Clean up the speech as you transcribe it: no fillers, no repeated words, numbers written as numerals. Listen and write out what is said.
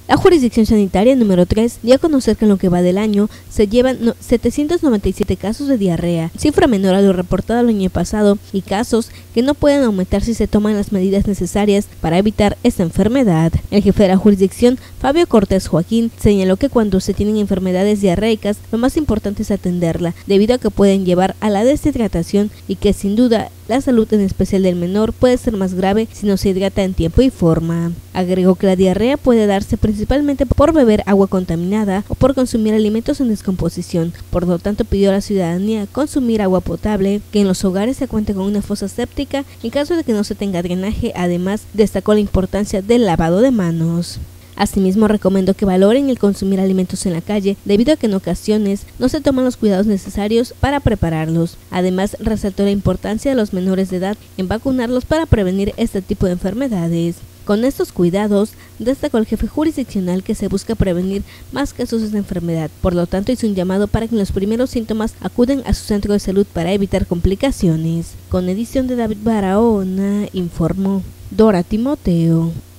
La jurisdicción sanitaria número 3 dio a conocer que en lo que va del año se llevan 797 casos de diarrea, cifra menor a lo reportado el año pasado, y casos que no pueden aumentar si se toman las medidas necesarias para evitar esta enfermedad. El jefe de la jurisdicción, Fabio Cortés Joaquín, señaló que cuando se tienen enfermedades diarreicas, lo más importante es atenderla, debido a que pueden llevar a la deshidratación y que sin duda la salud en especial del menor puede ser más grave si no se hidrata en tiempo y forma. Agregó que la diarrea puede darse principalmente por beber agua contaminada o por consumir alimentos en descomposición. Por lo tanto, pidió a la ciudadanía consumir agua potable, que en los hogares se cuente con una fosa séptica en caso de que no se tenga drenaje. Además, destacó la importancia del lavado de manos. Asimismo, recomendó que valoren el consumir alimentos en la calle, debido a que en ocasiones no se toman los cuidados necesarios para prepararlos. Además, resaltó la importancia de los menores de edad en vacunarlos para prevenir este tipo de enfermedades. Con estos cuidados, destacó el jefe jurisdiccional que se busca prevenir más casos de enfermedad. Por lo tanto, hizo un llamado para que en los primeros síntomas acuden a su centro de salud para evitar complicaciones. Con edición de David Barahona, informó Dora Timoteo.